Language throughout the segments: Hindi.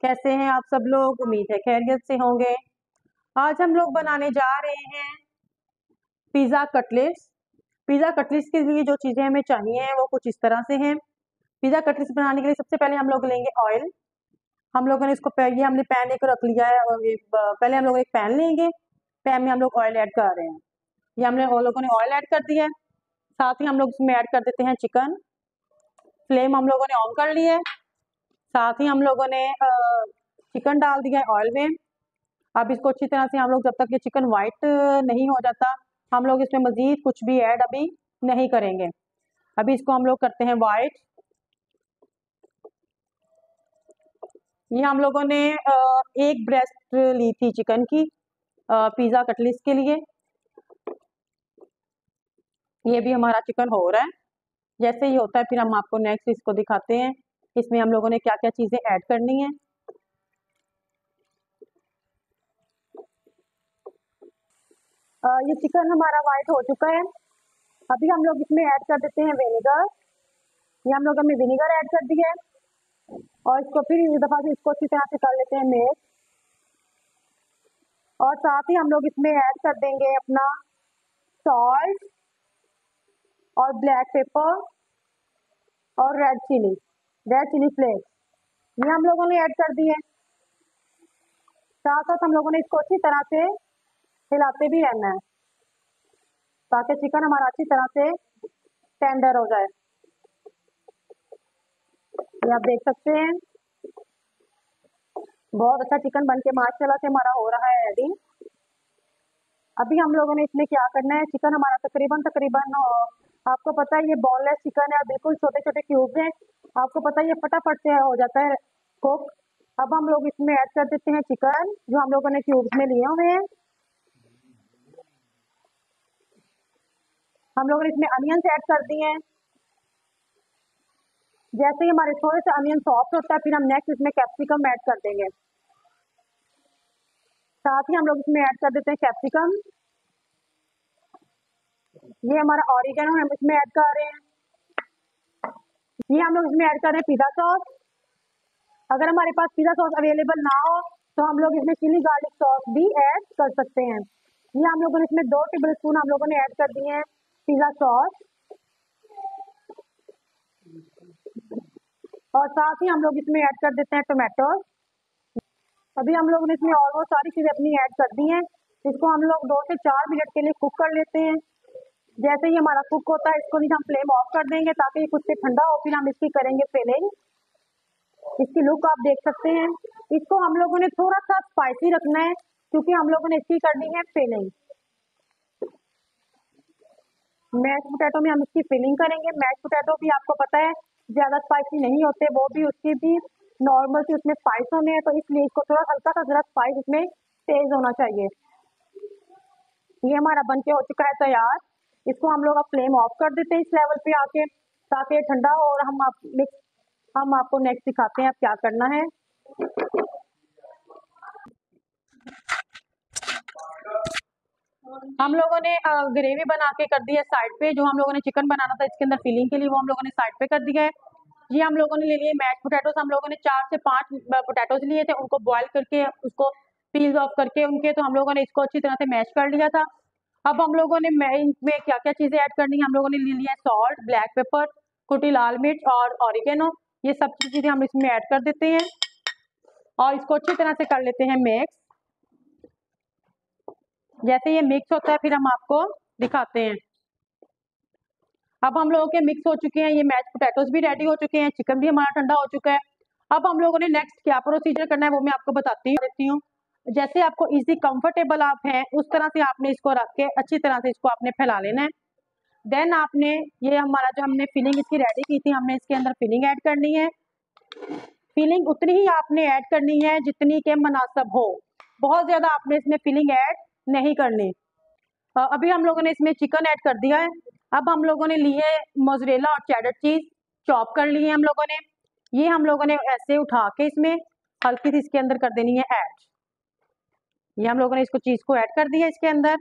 कैसे हैं आप सब लोग? उम्मीद है खैरियत से होंगे। आज हम लोग बनाने जा रहे हैं पिज़्ज़ा कटलेट्स। पिज़्ज़ा कटलेट्स के लिए जो चीज़ें हमें चाहिए वो कुछ इस तरह से हैं। पिज़्ज़ा कटलेट्स बनाने के लिए सबसे पहले हम लोग लेंगे ऑयल। हम लोगों ने इसको ये हमने पैन लेकर रख लिया है और पहले हम लोग एक पैन लेंगे। पैन में हम लोग ऑयल ऐड कर रहे हैं। ये हमने लोगों ने ऑयल ऐड कर दिया है। साथ ही हम लोग इसमें ऐड कर देते हैं चिकन। फ्लेम हम लोगों ने ऑन कर ली है। साथ ही हम लोगों ने चिकन डाल दिया है ऑयल में। अब इसको अच्छी तरह से हम लोग जब तक ये चिकन वाइट नहीं हो जाता हम लोग इसमें मजीद कुछ भी ऐड अभी नहीं करेंगे। अभी इसको हम लोग करते हैं वाइट। ये हम लोगों ने एक ब्रेस्ट ली थी चिकन की पिज़्ज़ा कटलेट्स के लिए। ये भी हमारा चिकन हो रहा है। जैसे ही होता है फिर हम आपको नेक्स्ट इसको दिखाते हैं इसमें हम लोगों ने क्या क्या चीज़ें ऐड करनी है। ये चिकन हमारा वाइट हो चुका है। अभी हम लोग इसमें ऐड कर देते हैं विनेगर। ये हम लोग हमने विनेगर ऐड कर दिया है और इसको फिर एक दफ़ा से इसको अच्छी तरह से कर लेते हैं मिक्स। और साथ ही हम लोग इसमें ऐड कर देंगे अपना सॉल्ट और ब्लैक पेपर और रेड चिली फ्लेक्स। ये हम लोगों ने ऐड कर दी है। साथ साथ हम लोगों ने इसको अच्छी तरह से हिलाते भी रहना है ताकि चिकन हमारा अच्छी तरह से टेंडर हो जाए। ये आप देख सकते हैं बहुत अच्छा चिकन बनके माशाल्लाह से हमारा हो रहा है रेडी। अभी हम लोगों ने इसमें क्या करना है, चिकन हमारा तकरीबन आपको पता है ये बोनलेस चिकन है, बिल्कुल छोटे छोटे क्यूब्स हैं। आपको पता है ये फटाफट से हो जाता है कुक। अब हम लोग इसमें ऐड कर देते हैं चिकन जो हम लोगों ने क्यूब्स में लिए हुए हैं। हम लोगों ने इसमें अनियंस ऐड कर दिए हैं। जैसे ही हमारे थोड़े से अनियन सॉफ्ट होता है फिर हम नेक्स्ट इसमें कैप्सिकम ऐड कर देंगे। साथ ही हम लोग इसमें ऐड कर देते हैं कैप्सिकम। ये हमारा ऑरिगेनो हम इसमें ऐड कर रहे हैं। ये हम लोग इसमें ऐड कर रहे हैं पिज़्ज़ा सॉस। अगर हमारे पास पिज़्ज़ा सॉस अवेलेबल ना हो तो हम लोग इसमें चिली गार्लिक सॉस भी ऐड कर सकते हैं। ये हम लोगों ने इसमें 2 टेबल स्पून हम लोगों ने ऐड कर दिए हैं पिज़्ज़ा सॉस। और साथ ही हम लोग इसमें ऐड कर देते हैं टोमेटो। अभी हम लोगों ने इसमें ऑलमोस्ट सारी चीज़ें अपनी ऐड कर दी हैं। इसको हम लोग 2 से 4 मिनट के लिए कुक कर लेते हैं। जैसे ही हमारा कुक होता है इसको भी हम फ्लेम ऑफ कर देंगे ताकि ये कुछ से ठंडा हो फिर हम इसकी करेंगे फिलिंग। इसकी लुक आप देख सकते हैं। इसको हम लोगों ने थोड़ा सा स्पाइसी रखना है क्योंकि हम लोगों ने इसकी करनी है फिलिंग। मैश पोटैटो में हम इसकी फिलिंग करेंगे। मैश पोटैटो भी आपको पता है ज़्यादा स्पाइसी नहीं होते, वो भी उसकी भी नॉर्मल सी उसमें स्पाइस होने हैं, तो इसलिए इसको थोड़ा हल्का सा ज़रा स्पाइस इसमें तेज होना चाहिए। ये हमारा बनके हो चुका है तैयार। इसको हम लोग अब फ्लेम ऑफ कर देते हैं इस लेवल पे आके ताकि ये ठंडा हो और हम आपको नेक्स्ट दिखाते हैं अब क्या करना है। हम लोगों ने ग्रेवी बना के कर दी है साइड पे। जो हम लोगों ने चिकन बनाना था इसके अंदर फिलिंग के लिए वो हम लोगों ने साइड पे कर दिया है। ये हम लोगों ने ले लिए मैश पोटैटोस। हम लोगों ने 4 से 5 पोटैटोस लिए थे, उनको बॉईल करके उसको पील ऑफ करके उनके तो हम लोगों ने इसको अच्छी तरह से मैश कर लिया था। अब हम लोगों ने इनमें क्या क्या चीज़ें ऐड करनी है, हम लोगों ने ले लिया है सॉल्ट, ब्लैक पेपर, कुटी लाल मिर्च और ऑरिगेनो। ये सब चीज़ें हम इसमें ऐड कर देते हैं और इसको अच्छी तरह से कर लेते हैं मिक्स। जैसे ये मिक्स होता है फिर हम आपको दिखाते हैं। अब हम लोगों के मिक्स हो चुके हैं, ये मैश पोटैटोस भी रेडी हो चुके हैं, चिकन भी हमारा ठंडा हो चुका है। अब हम लोगों ने नेक्स्ट क्या प्रोसीजर करना है वो मैं आपको देती हूँ। जैसे आपको इजी कंफर्टेबल आप हैं उस तरह से आपने इसको रख के अच्छी तरह से इसको आपने फैला लेना है। देन आपने ये हमारा जो हमने फिलिंग इसकी रेडी की थी हमने इसके अंदर फिलिंग ऐड करनी है। फिलिंग उतनी ही आपने ऐड करनी है जितनी के मुनासिब हो, बहुत ज़्यादा आपने इसमें फिलिंग ऐड नहीं करनी। अभी हम लोगों ने इसमें चिकन ऐड कर दिया है। अब हम लोगों ने लिए मोज़रेला और चेडर चीज़ चॉप कर ली है हम लोगों ने। ये हम लोगों ने ऐसे उठा के इसमें हल्की सी इसके अंदर कर देनी है ऐड। ये हम लोगों ने इसको चीज़ को ऐड कर दिया इसके अंदर।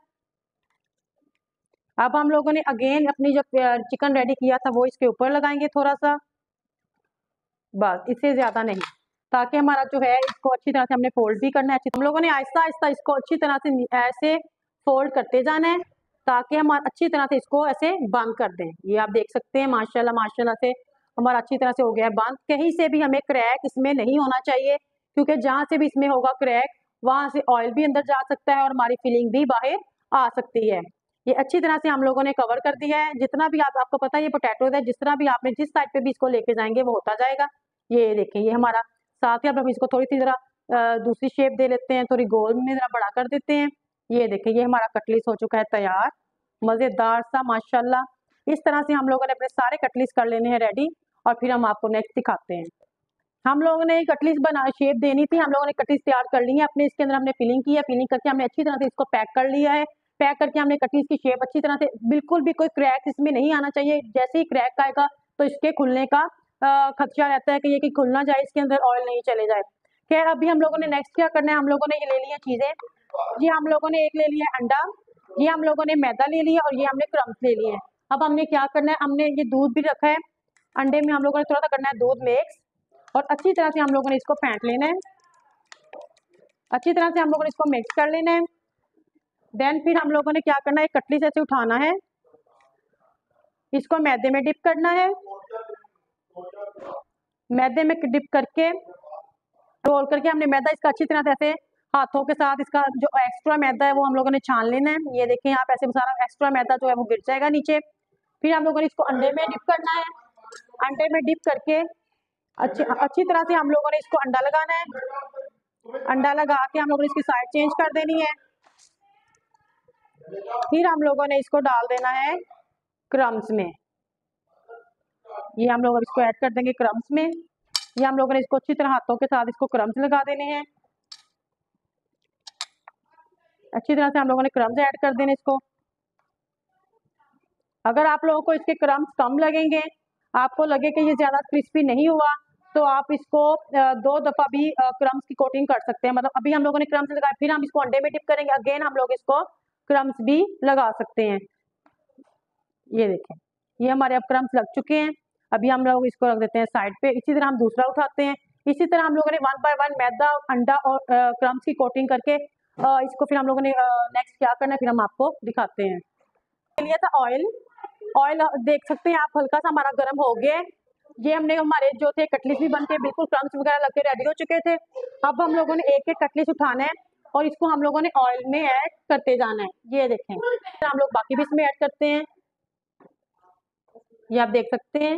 अब हम लोगों ने अगेन अपनी जो चिकन रेडी किया था वो इसके ऊपर लगाएंगे थोड़ा सा, बस इससे ज़्यादा नहीं। ताकि हमारा जो है इसको अच्छी तरह से हमने फोल्ड भी करना है। हम लोगों ने आहिस्ता आहिस्ता इसको अच्छी तरह से ऐसे फोल्ड करते जाना है ताकि हम अच्छी तरह से इसको ऐसे बंद कर दें। ये आप देख सकते हैं माशाल्लाह माशाल्लाह से हमारा अच्छी तरह से हो गया है बंद। कहीं से भी हमें क्रैक इसमें नहीं होना चाहिए, क्योंकि जहाँ से भी इसमें होगा क्रैक वहां से ऑयल भी अंदर जा सकता है और हमारी फिलिंग भी बाहर आ सकती है। ये अच्छी तरह से हम लोगों ने कवर कर दिया है। जितना भी आपको पता है ये पोटैटो है, जिस तरह भी आपने जिस साइड पे भी इसको लेके जाएंगे वो होता जाएगा। ये देखें ये हमारा साथ ही अब हम इसको थोड़ी सी जरा दूसरी शेप दे लेते हैं, थोड़ी गोल में जरा बड़ा कर देते हैं। ये देखें ये हमारा कटलिस हो चुका है तैयार, मजेदार सा माशाल्लाह। इस तरह से हम लोगों ने अपने सारे कटलिस कर लेने हैं रेडी, और फिर हम आपको नेक्स्ट दिखाते हैं। हम लोगों ने कटलिस बना शेप देनी थी, हम लोगों ने कटलिस तैयार कर ली है अपने। इसके अंदर हमने फिलिंग की है, फिलिंग करके हमने अच्छी तरह से इसको पैक कर लिया है। पैक करके हमने कटलिस की शेप अच्छी तरह से, बिल्कुल भी कोई क्रैक इसमें नहीं आना चाहिए। जैसे ही क्रैक आएगा तो इसके खुलने का खदशा रहता है कि ये कि खुल ना जाए, इसके अंदर ऑयल नहीं चले जाए। खैर अभी हम लोगों ने नेक्स्ट क्या करना है, हम लोगों ने ये ले लिया चीजें। ये हम लोगों ने एक ले लिया अंडा, ये हम लोगों ने मैदा ले लिया, और ये हमने क्रम्स ले लिए। अब हमने क्या करना है, हमने ये दूध भी रखा है, अंडे में हम लोगों ने थोड़ा सा करना है दूध मिक्स, और अच्छी तरह से हम लोगों ने इसको फेंट लेना है। अच्छी तरह से हम लोगों ने इसको मिक्स कर लेना है। देन फिर हम लोगों ने क्या करना है, कटलिस ऐसे उठाना है, इसको मैदे में डिप करना है। मैदे में डिप करके रोल करके हमने मैदा इसका अच्छी तरह से ऐसे हाथों के साथ इसका जो एक्स्ट्रा मैदा है वो हम लोगों ने छान लेना है। ये देखें आप ऐसे सारा एक्स्ट्रा मैदा जो है वो गिर जाएगा नीचे। फिर हम लोगों ने इसको अंडे में डिप करना है। अंडे में डिप करके अच्छी तरह से हम लोगों ने इसको अंडा लगाना है। अंडा लगा के हम लोगों ने इसकी साइड चेंज कर देनी है। फिर हम लोगों ने इसको डाल देना है क्रम्स में। ये हम लोग इसको ऐड कर देंगे क्रम्स में। ये हम लोगों ने इसको अच्छी तरह हाथों के साथ इसको क्रम्स लगा देने हैं। अच्छी तरह से हम लोगों ने क्रम्स ऐड कर देने इसको। अगर आप लोगों को इसके क्रम्स कम लगेंगे, आपको लगे कि ये ज्यादा क्रिस्पी नहीं हुआ, तो आप इसको 2 दफा भी क्रम्स की कोटिंग कर सकते हैं। मतलब अभी हम लोगों ने क्रम्स लगाया, फिर हम इसको अंडे में डिप करेंगे, अगेन हम लोग इसको क्रम्स भी लगा सकते हैं। ये देखें ये हमारे अब क्रम्स लग चुके हैं। अभी हम लोग इसको रख देते हैं साइड पे। इसी तरह हम दूसरा उठाते हैं। इसी तरह हम लोगों ने 1 बाय 1 मैदा, अंडा और क्रम्स की कोटिंग करके इसको फिर हम लोगों ने नेक्स्ट क्या करना है फिर हम आपको दिखाते हैं। लिया था ऑयल। ऑयल देख सकते हैं आप हल्का सा हमारा गर्म हो गया है। ये हमने हमारे जो थे कटलिस भी बनके बिल्कुल क्रम्स वगैरह लग के रेडी हो चुके थे। अब हम लोगों ने एक एक कटलिस उठाना है और इसको हम लोगों ने ऑयल में ऐड करते जाना है। ये देखें हम लोग बाकी भी इसमें ऐड करते हैं। ये आप देख सकते हैं।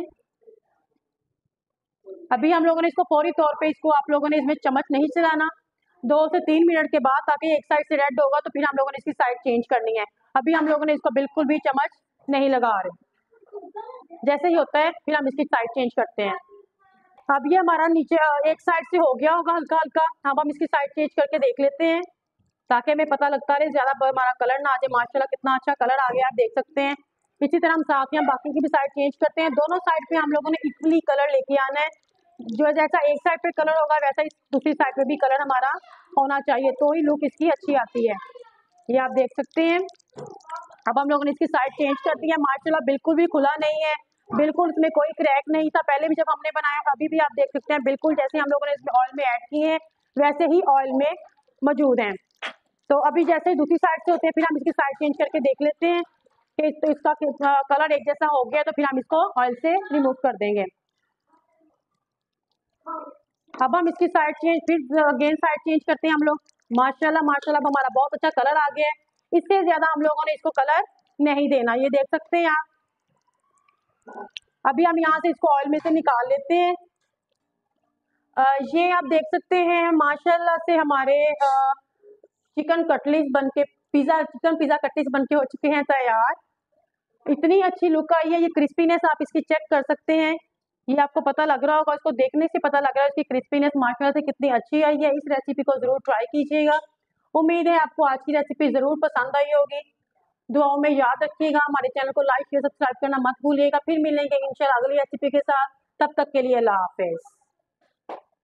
अभी हम लोगों ने इसको फौरी तौर पे इसको आप लोगों ने इसमें चम्मच नहीं चलाना। 2 से 3 मिनट के बाद ताकि एक साइड से रेड होगा तो फिर हम लोगों ने इसकी साइड चेंज करनी है। अभी हम लोगों ने इसको बिल्कुल भी चम्मच नहीं लगा रहे। जैसे ही होता है फिर हम इसकी साइड चेंज करते हैं। अब ये हमारा नीचे एक साइड से हो गया होगा हल्का हल्का। अब हम इसकी साइड चेंज करके देख लेते हैं ताकि हमें पता लगता रहे, ज्यादा हमारा कलर ना आ जाए। माशाल्लाह कितना अच्छा कलर आ गया आप देख सकते हैं। इसी तरह हम साथ ही हम बाकी की भी साइड चेंज करते हैं। दोनों साइड पे हम लोगों ने इक्वली कलर लेके आना है। जो जैसा एक साइड पे कलर होगा वैसा ही दूसरी साइड पे भी कलर हमारा होना चाहिए, तो ही लुक इसकी अच्छी आती है। ये आप देख सकते हैं। अब हम लोगों ने इसकी साइड चेंज कर दी है। माशाल्लाह बिल्कुल भी खुला नहीं है, बिल्कुल इसमें कोई क्रैक नहीं था पहले भी जब हमने बनाया। अभी भी आप देख सकते हैं बिल्कुल जैसे हम लोगों ने इसमें ऑयल में ऐड किए हैं वैसे ही ऑयल में मौजूद हैं। तो अभी जैसे ही दूसरी साइड से होते हैं फिर हम इसकी साइड चेंज करके देख लेते हैं कि तो इसका कलर एक जैसा हो गया, तो फिर हम इसको ऑयल से रिमूव कर देंगे। अब हम इसकी साइड चेंज फिर अगेन साइड चेंज करते हैं हम लोग। माशाल्लाह माशाल्लाह अब हमारा बहुत अच्छा कलर आ गया है। इससे ज्यादा हम लोगों ने इसको कलर नहीं देना। ये देख सकते हैं आप। अभी हम यहाँ से इसको ऑयल में से निकाल लेते हैं। ये आप देख सकते हैं माशाल्लाह से हमारे चिकन कटलिस बनके चिकन पिज़्ज़ा कटलिस बनके हो चुके हैं तैयार। इतनी अच्छी लुक आई है। ये क्रिस्पीनेस आप इसकी चेक कर सकते हैं। ये आपको पता लग रहा होगा, इसको देखने से पता लग रहा है इसकी क्रिस्पीनेस माशाल्लाह से कितनी अच्छी आई है। इस रेसिपी को जरूर ट्राई कीजिएगा। उम्मीद है आपको आज की रेसिपी जरूर पसंद आई होगी। दुआओं में याद रखिएगा। हमारे चैनल को लाइक शेयर सब्सक्राइब करना मत भूलिएगा। फिर मिलेंगे इंशाल्लाह अगली रेसिपी के साथ। तब तक के लिए अल्लाह हाफिज।